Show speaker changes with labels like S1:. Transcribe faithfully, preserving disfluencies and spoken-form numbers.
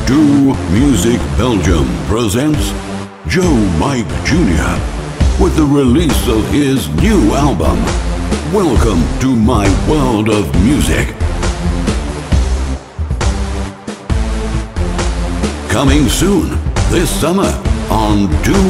S1: Do Music Belgium presents Joe Mike Junior with the release of his new album. Welcome to my world of music. Coming soon this summer on Do